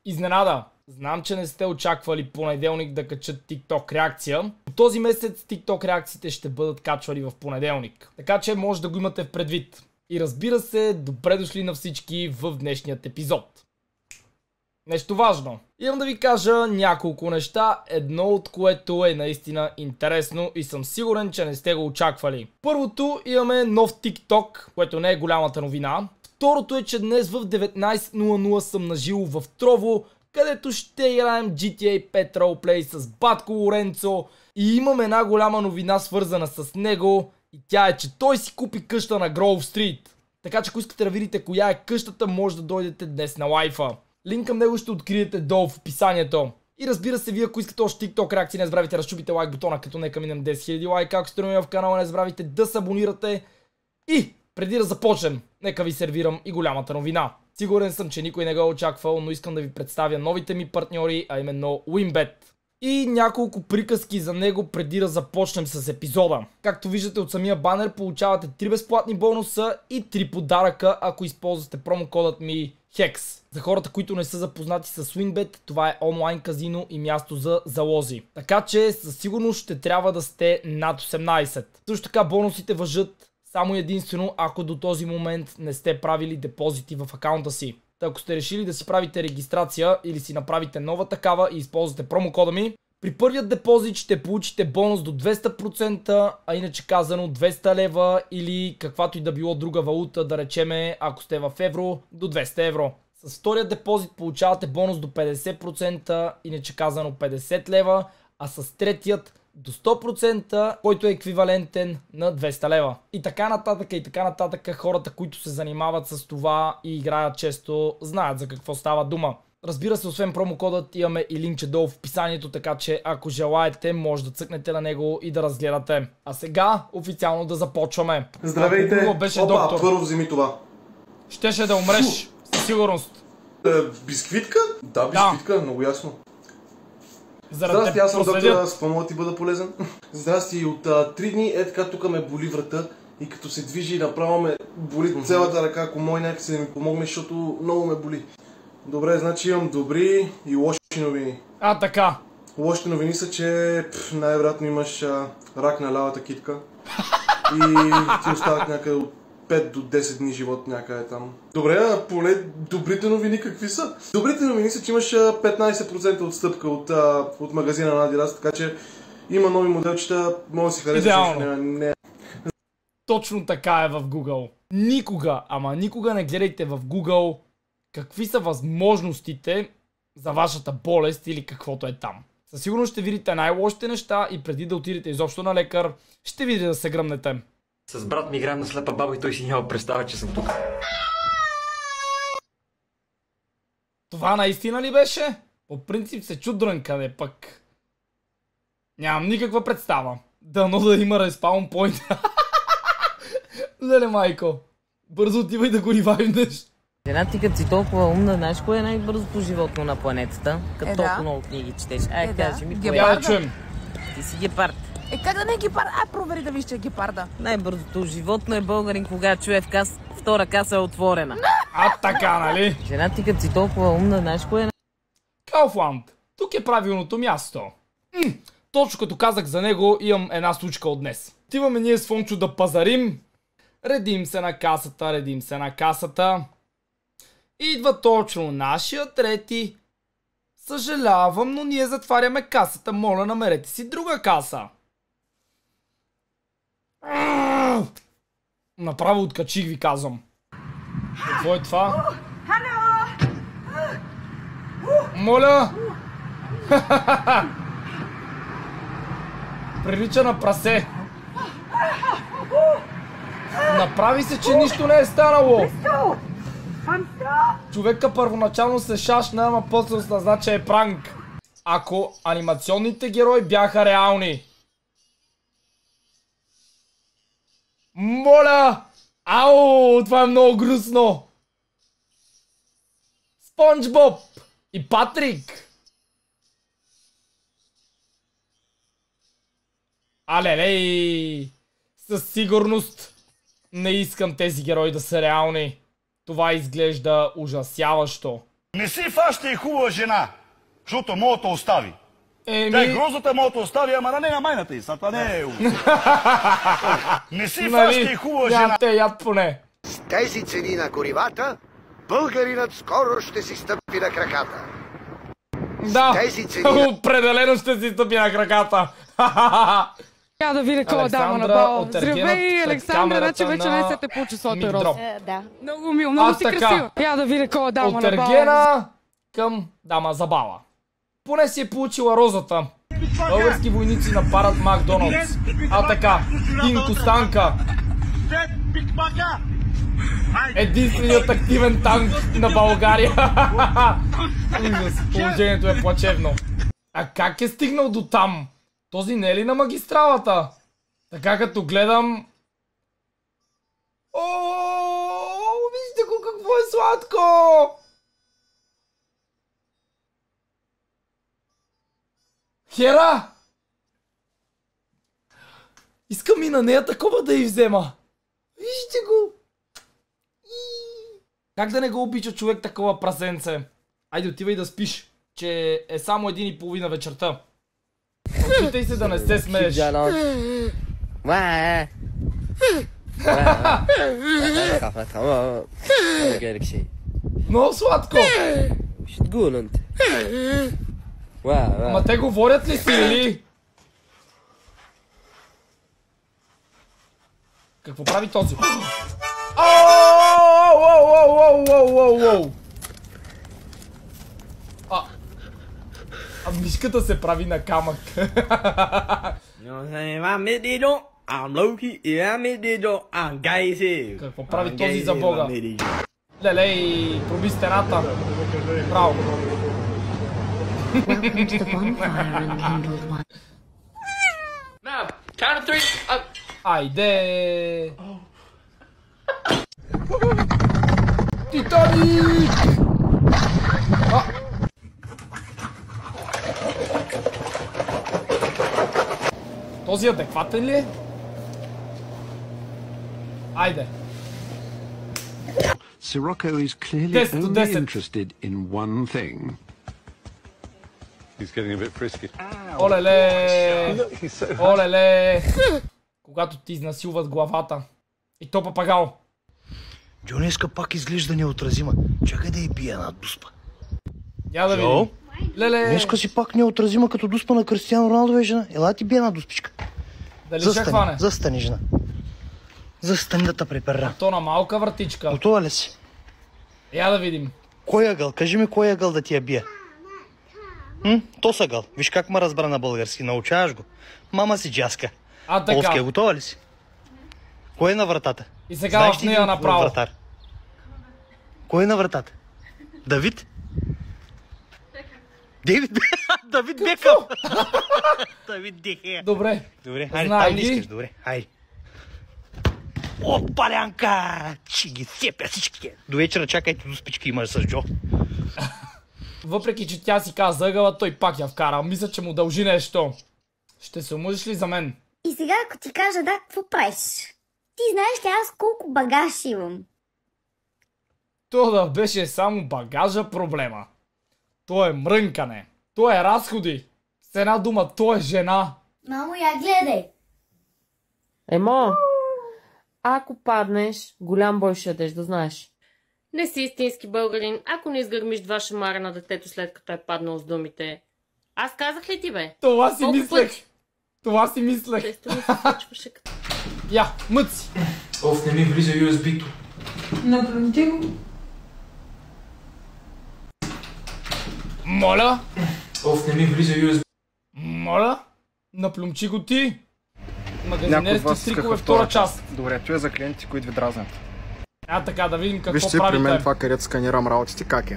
Изненада! Знам, че не сте очаквали понеделник да качат TikTok реакция. По този месец TikTok реакциите ще бъдат качвали в понеделник. Така че може да го имате в предвид. И разбира се, добре дошли на всички в днешният епизод. Нещо важно. Имам да ви кажа няколко неща, едно от което е наистина интересно и съм сигурен, че не сте го очаквали. Първото, имаме нов TikTok, което не е голямата новина. Второто е, че днес в 19:00 съм наживо в Trovo, където ще играем GTA 5 Roleplay с Батко Лоренцо и имам една голяма новина свързана с него и тя е, че той си купи къща на Grove Street. Така че ако искате да видите коя е къщата, може да дойдете днес на лайфа. Линк към него ще откриете долу в описанието. И разбира се, вие ако искате още TikTok реакции, не забравяйте да разчупите лайк бутона, като нека минем 10 000 лайка. Ако сте нови в канала, не забравяйте да се абонирате. И преди да започнем, нека ви сервирам и голямата новина. Сигурен съм, че никой не го е очаквал, но искам да ви представя новите ми партньори, а именно WinBet. И няколко приказки за него преди да започнем с епизода. Както виждате от самия банер, получавате 3 безплатни бонуса и 3 подаръка, ако използвате промокодът ми HEX. За хората, които не са запознати с WinBet, това е онлайн казино и място за залози. Така че със сигурност ще трябва да сте над 18. Също така бонусите важат само единствено ако до този момент не сте правили депозити в акаунта си. Ако сте решили да си правите регистрация или си направите нова такава и използвате промокода ми, при първият депозит ще получите бонус до 200%, а иначе казано 200 лева или каквато и да било друга валута, да речеме, ако сте в евро, до 200 евро. С вторият депозит получавате бонус до 50%, иначе казано 50 лева, а с третият до 100%, който е еквивалентен на 200 лева. И така нататък, хората, които се занимават с това и играят често, знаят за какво става дума. Разбира се, освен промокодът, имаме и линкче долу в описанието, така че ако желаете, може да цъкнете на него и да разгледате. А сега официално да започваме. Здравейте! Беше Опа, доктор. първо вземи това. Щеше да умреш, със сигурност. Бисквитка? Да, бисквитка, много ясно. Здрасти, аз съм доктор, с какво мога ти бъда полезен? Здрасти, от 3 дни е така тук ме боли врата и като се движи направо ме боли цялата ръка, ако мой някак се да ми помогне, защото много ме боли. Добре, значи имам добри и лоши новини. Така. Лошите новини са, че най-вероятно имаш рак на лявата китка и ти остават някъде от 5 до 10 дни живот някъде там. Добре, а поне добрите новини какви са? Добрите новини са, че имаш 15% отстъпка от магазина на Adidas, така че има нови моделчета, може да си харесаш. Идеално. Точно така е в Google. Никога, ама никога не гледайте в Google какви са възможностите за вашата болест или каквото е там. Със сигурност ще видите най-лошите неща и преди да отидете изобщо на лекар, ще видите да се гръмнете. С брат ми играем на слепа баба и той си няма представа, че съм тук. Това наистина ли беше? По принцип се чудрен къде пък. Нямам никаква представа. Дано да има респаун пойнт. Леле майко. Бързо отивай да го ревайвнеш. Жена ти като си толкова умна, знаеш кое е най-бързото животно на планетата? Като толкова много книги четеш. Кажи ми кое е. Я да чуем. Ти си гепард. Как да не е гепард? Провери да виж, че е гепарда. Най-бързото животно е българин, кога чуе втора каса е отворена. Така, нали? Жена ти като си толкова умна, знаеш кое е? Kaufland. Тук е правилното място. Точно като казах за него, имам една случка от днес. Отиваме ние с Фончо да пазарим. Редим се на касата. Идва точно нашия трети. Съжалявам, но ние затваряме касата. Моля, намерете си друга каса. Направо откачих, ви казвам. Какво е това? Моля! Прилича на прасе. Направи се, че нищо не е станало. Човека първоначално се шашна, ама после осъзна, че е пранк. Ако анимационните герои бяха реални. Моля! Ау! Това е много грустно! Спонж Боб! И Патрик! Алелей! Със сигурност не искам тези герои да са реални. Това изглежда ужасяващо. Не си фащай хубава жена, защото мога да остави. Еми... Грозата мога да остави, ама на нея майната й, това не е. Не си фащай хубава жена. Те яд поне. С тези цени на горивата, българинът скоро ще си стъпи на краката. Да, определено ще си стъпи на краката. Я да видя кой дама на бал. Здравей, Александра, Раче вече не се те получи своята роз. Да. Много мил, много си красива. Я да видя кой дама на бал. От Ергена към дама за бала. Поне си е получила розата. Български войници нападат Макдоналдс. А така, Тинко Станка. Единственият активен танк на България. Положението е плачевно. А как е стигнал до там? Този не е ли на магистралата? Така като гледам... О, вижте го какво е сладко! Хера! Искам и на нея такова да й взема. Вижте го! Как да не го обича човек такова прасенце? Айде отивай да спиш, че е само 1:30 вечерта. Опитай се да не се смееш. Много сладко! Ама те говорят ли си, или? Какво прави този? А мишката се прави на камък. Какво прави този за бога? Лелей, проби стената. Браво. Айде! Титаник! Този адекватен ли е? Айде! Sirocco is clearly only interested in one thing. He's getting a bit frisky. Олеле! Олеле! Когато ти изнасилват главата. И то папагал. Днеска пак изглежда неотразима. Чакай да й бия една дуспа. Я да видим. Леле! Днеска си пак неотразима като дуспа на Кристиано Роналдо, жена. Ела ти бия една дуспичка. Дали ще хване? Застани, жена. Застани да те препера. То на малка вратичка. Готова ли си? Я да видим. Кой ъгъл? Кажи ми кой ъгъл да ти я бия. То са гъл. Виж как ме разбра на български. Научаваш го. Мама си джаска. А така. Полския, готова ли си? Кой е на вратата? И сега в нея направо. Кой е на вратата? Давид? Дейвид? Давид Бекъм! Давид Дехе. Добре. Добре, хайде, там ли искаш? Добре, хайде. О, палянка! Че ги сепя всички. До вечера чакайте до спички имаш с Джо. Въпреки, че тя си каза ъгъла, той пак я вкара. Мисля, че му дължи нещо. Ще се омъжиш ли за мен? И сега, ако ти кажа да, какво правиш? Ти знаеш ли аз колко багаж имам? То да беше само багажа проблема. То е мрънкане. То е разходи. С една дума, то е жена. Мамо, я гледай. Емо, ако паднеш, голям бой ще ядеш, да знаеш. Не си истински българин, ако не изгърмиш два шамара на детето след като е паднал с думите. Аз казах ли ти, бе? Това си мислех. Това си мислех. Често ми се случваше като... Я, мъци. Оф, не ми влиза USB-то. Наплюмти го. Моля? Оф, не ми влиза USB. Моля? Наплюмчи го ти. Магазинерски трикове втора част. Добре, това е за клиенти, които ви дразнят. А така, да видим какво правите. Вижте при мен това, където сканирам работите, как е.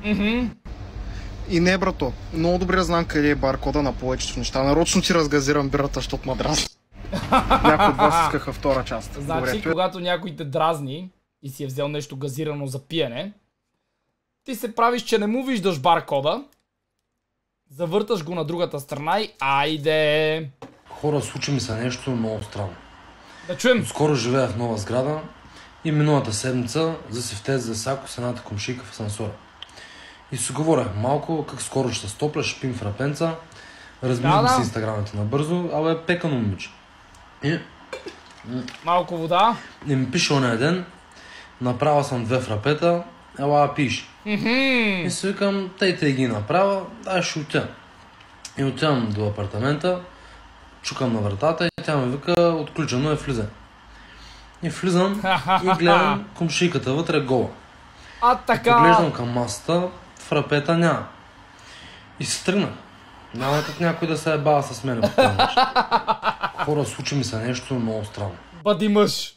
И не, брато, много добре знам къде е баркода на повечето неща. Нарочно ти разгазирам бирата, защото ма дразни. Някой от вас искаха втора част. Значи, когато някой те дразни и си е взел нещо газирано за пиене, ти се правиш, че не му виждаш баркода, завърташ го на другата страна и айде! Хора, случи ми се нещо много странно. Да чуем! Скоро живея в нова сграда и миналата седмица засифте за сако с едната комшийка в асансора. И си говоря малко, как скоро ще стопля, ще пим фрапенца. Разминахме си инстаграмите набързо, абе пекано момиче. И... малко вода. И ми пише ония ден, направя съм 2 фрапета, ела пиш. И си викам, тъй ги направя, дай ще отя. И отивам до апартамента, чукам на вратата и тя ме вика, отключено е, влизай. И влизам и гледам комшийката вътре гола. Така. И поглеждам към масата, фрапета няма. И се тръгнах. Няма как някой да се е бава с мене по това нещо. Хора, случи ми се нещо много странно. Бъди мъж.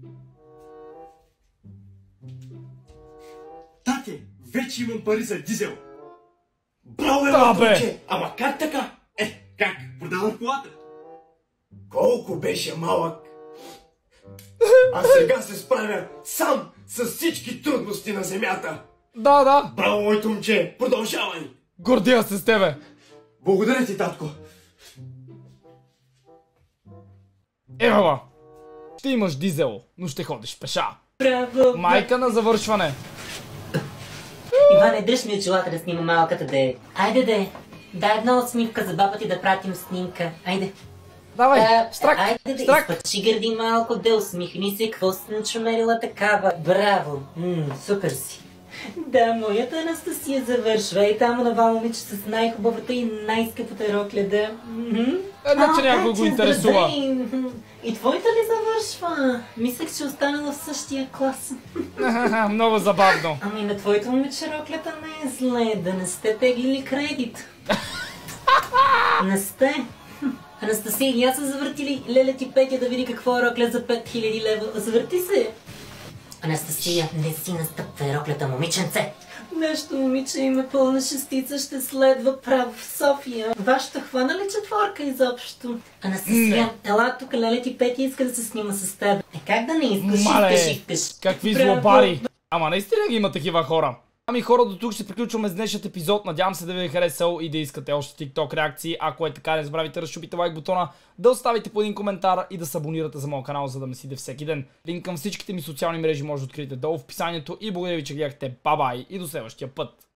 Тате, вече имам пари за дизел. Браво, бе! Ама как така? Как? Продавах колата. Колко беше малък. А сега се справя сам с всички трудности на земята. Да. Браво, моето момче! Продължавай! Гордия се с тебе. Благодаря ти, татко. Ева, ще имаш дизел, но ще ходиш пеша. Браво! Майка на завършване. Иване, дръж ми очилата да снима малката де. Айде де. Дай една усмивка за баба ти да пратим снимка. Айде. Давай, страк, айде да изпъчи гърди малко, де усмихни се, какво си начумерила такава. Браво, супер си. Да, моята Анастасия завършва и там онова момиче с най-хубавата и най-скъпата рокля. Значи някой го интересува. И твоята ли завършва? Мислех, че останала в същия клас. Много забавно. Ами на твоето момиче роклята не е зле, да не сте теглили кредит. Не сте. Анастасия и аз са завъртили леля ти Петя да види какво е рокля за 5000 лева. Завърти се. Анастасия, не си настъпвай роклята, момиченце. Нещо момиче има пълна шестица, ще следва право в София. Вашата хвана ли четворка изобщо? Анастасия, ела тук, леля ти Петя иска да се снима с теб. Как да не искаш? Какви злобари. Ама наистина ги има такива хора. Ами хора, до тук ще приключваме с днешният епизод. Надявам се да ви е харесал и да искате още TikTok реакции. Ако е така, не забравяйте да щупите лайк бутона, да оставите по един коментар и да се абонирате за моят канал, за да ме следите всеки ден. Линк към всичките ми социални мрежи може да откриете долу в описанието и благодаря ви, че гледахте. Бай-бай и до следващия път!